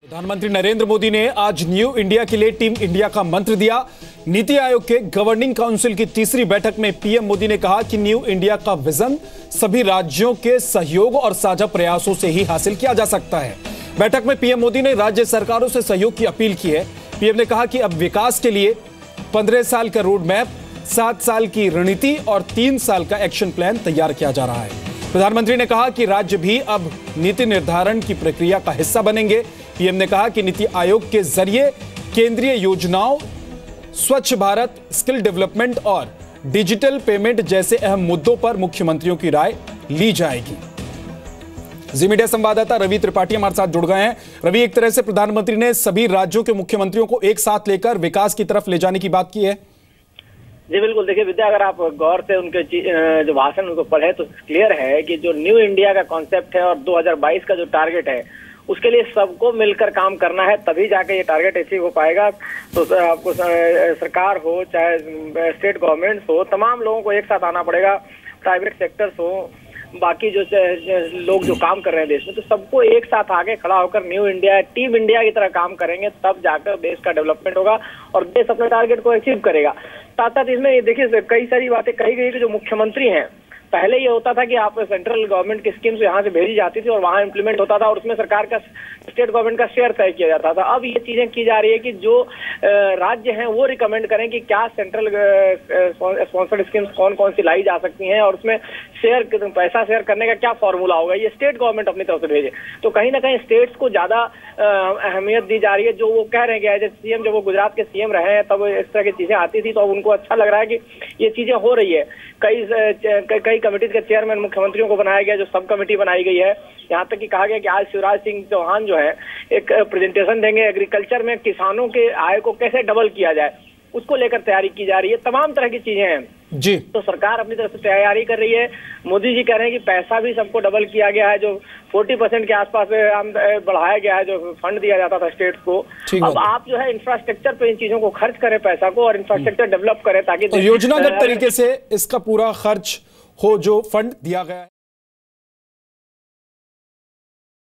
प्रधानमंत्री नरेंद्र मोदी ने आज न्यू इंडिया के लिए टीम इंडिया का मंत्र दिया। नीति आयोग के गवर्निंग काउंसिल की तीसरी बैठक में पीएम मोदी ने कहा कि न्यू इंडिया का विजन सभी राज्यों के सहयोग और साझा प्रयासों से ही हासिल किया जा सकता है। बैठक में पीएम मोदी ने राज्य सरकारों से सहयोग की अपील की है। पीएम ने कहा कि अब विकास के लिए 15 साल का रोड मैप, 7 साल की रणनीति और 3 साल का एक्शन प्लान तैयार किया जा रहा है। प्रधानमंत्री ने कहा कि राज्य भी अब नीति निर्धारण की प्रक्रिया का हिस्सा बनेंगे। पीएम ने कहा कि नीति आयोग के जरिए केंद्रीय योजनाओं, स्वच्छ भारत, स्किल डेवलपमेंट और डिजिटल पेमेंट जैसे अहम मुद्दों पर मुख्यमंत्रियों की राय ली जाएगी। जी मीडिया संवाददाता रवि त्रिपाठी हमारे साथ जुड़ गए हैं। रवि, एक तरह से प्रधानमंत्री ने सभी राज्यों के मुख्यमंत्रियों को एक साथ लेकर विकास की तरफ ले जाने की बात की है। जी बिल्कुल, देखिए विद्या, अगर आप गौर से उनके जो भाषण उनको पढ़े तो क्लियर है कि जो न्यू इंडिया का कॉन्सेप्ट है और 2022 का जो टारगेट है उसके लिए सबको मिलकर काम करना है, तभी जाके ये टारगेट अचीव हो पाएगा। तो आपको सरकार हो चाहे स्टेट गवर्नमेंट्स हो, तमाम लोगों को एक साथ आना पड़ेगा। प्राइवेट सेक्टर्स हो, बाकी जो लोग जो काम कर रहे हैं देश में, तो सबको एक साथ आगे खड़ा होकर न्यू इंडिया, टीम इंडिया की तरह काम करेंगे, तब जाकर देश का डेवलपमेंट होगा और देश अपने टारगेट को अचीव करेगा। साथ साथ इसमें देखिए कई सारी बातें कही गई कि जो मुख्यमंत्री हैं, पहले ये होता था कि आप सेंट्रल गवर्नमेंट की स्कीम्स यहाँ से भेजी जाती थी और वहाँ इम्प्लीमेंट होता था और उसमें सरकार का, स्टेट गवर्नमेंट का शेयर तय किया जाता था। अब ये चीजें की जा रही है कि जो राज्य हैं वो रिकमेंड करें कि क्या सेंट्रल स्पॉन्सर्ड स्कीम्स कौन कौन सी लाई जा सकती हैं और उसमें पैसा शेयर करने का क्या फॉर्मूला होगा, ये स्टेट गवर्नमेंट अपनी तरफ से भेजे। तो कहीं ना कहीं स्टेट्स को ज्यादा अहमियत दी जा रही है। जो वो कह रहे हैं कि एज ए सीएम, जब वो गुजरात के सीएम रहे हैं तब इस तरह की चीजें आती थी, तो अब उनको अच्छा लग रहा है कि ये चीजें हो रही है। कई कमेटी के चेयरमैन मुख्यमंत्रियों को बनाया गया, जो सब कमेटी बनाई गई है। यहाँ तक कि कहा गया कि आज शिवराज सिंह चौहान जो है एक प्रेजेंटेशन देंगे, एग्रीकल्चर में किसानों के आय को कैसे डबल किया जाए, उसको लेकर तैयारी की जा रही है। तमाम तरह की चीजें हैं जी। तो सरकार अपनी तरफ से तैयारी कर रही है। मोदी जी कह रहे हैं कि पैसा भी सबको डबल किया गया है, जो 40% के आसपास बढ़ाया गया है, जो फंड दिया जाता था स्टेट्स को। अब आप जो है इंफ्रास्ट्रक्चर पे इन चीजों को खर्च करें पैसा को, और इंफ्रास्ट्रक्चर डेवलप करें ताकि योजनागत तरीके से इसका पूरा खर्च हो जो फंड दिया गया है।